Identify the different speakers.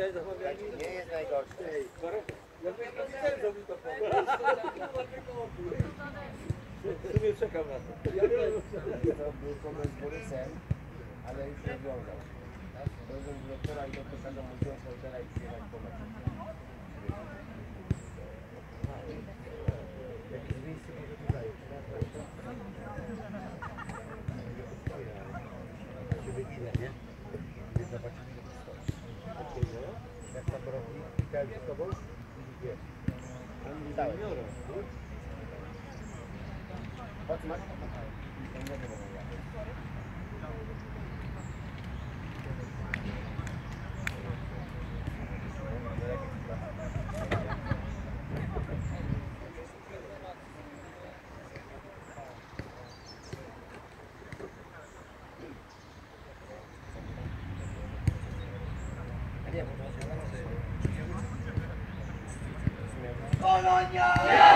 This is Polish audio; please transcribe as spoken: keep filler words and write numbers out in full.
Speaker 1: Nie jest najgorszy.
Speaker 2: W sumie czekam na to.
Speaker 1: To był problem z Borysem, ale już rozwiązał. Byłem dyrektora i doktor kazał mu wziąć hotela i przyjechać po meczu.
Speaker 2: Jakieś miejsce może tutaj. Żeby ile, nie? Nie zobaczymy ile to stoi. Jak tam robi, witałem się z tobą? Wiesz.
Speaker 1: Tak. Chodź, masz? To nie wiem,
Speaker 3: Polonia!